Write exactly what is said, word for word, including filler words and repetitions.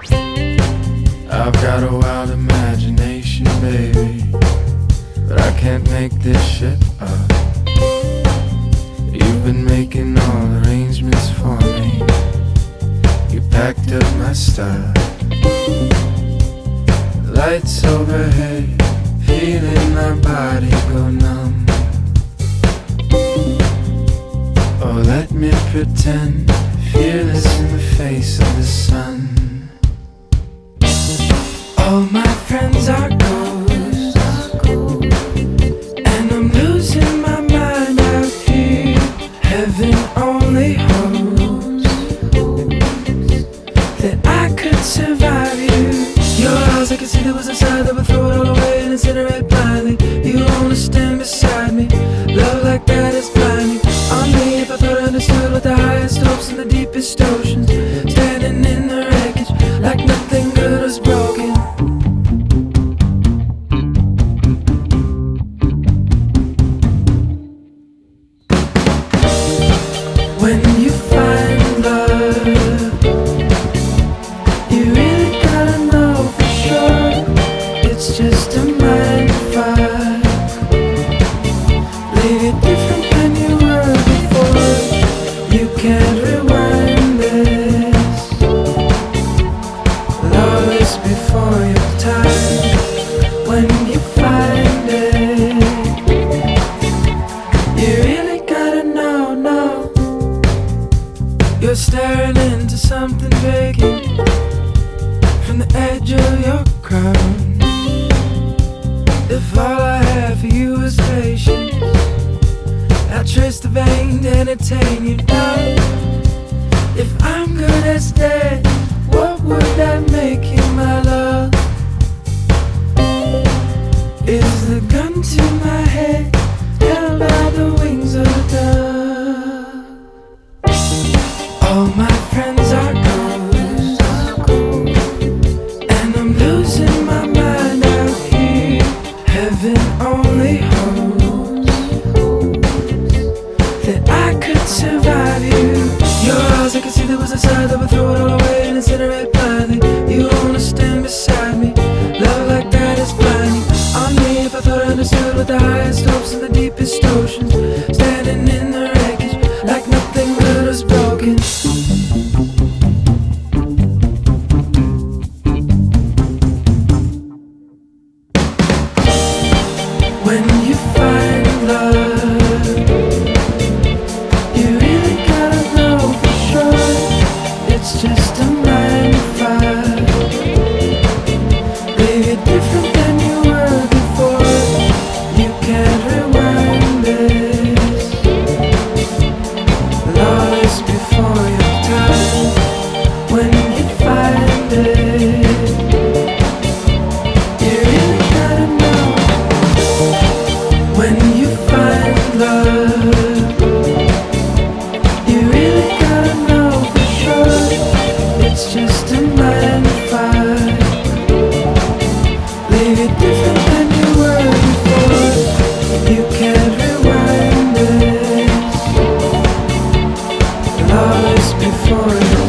I've got a wild imagination, baby, but I can't make this shit up. You've been making all arrangements for me. You packed up my stuff. Lights overhead, feeling my body go numb. Oh, let me pretend, fearless in the face of the sun. All my friends are ghosts, and I'm losing my mind out here. Heaven only hopes that I could survive you. Your eyes, I could see there was a side that would throw it all away and incinerate blindly. You wanna stand beside me, love like that is blinding on me. If I thought I understood what the highest hopes in the deepest oceans, standing in the wreckage like nothing good was broken. When you find love, you really gotta know for sure it's just a mind fuck. Leave it different than you were before. You can't rewind this. Love is before your time. When you find it, you really gotta know, know. You're staring into something vacant from the edge of your crown. If all I have for you is patience, I'll trace the vein to entertain you down. If I'm good as dead, what would that make you, my love? Is the gun to my head held by the wings of a dove? All my friends are ghosts, and I'm losing my mind out here. Heaven only hopes that I could survive you. Your eyes, I could see there was a side that would throw it all away and incinerate blindly. You wanna stand beside me, love like that is blinding on me. If I thought I understood what the highest hopes in the deepest oceans, standing in the wreckage like nothing good was broken. When you find love, you really gotta know for sure it's just a mind fuck. Leave it different than you were before. You can't rewind this. Love is before your time. When you find it, you really gotta know. When you find love, you really gotta know for sure it's just a mind fuck. Leave it different than you were before. You can't rewind this. Love is before you.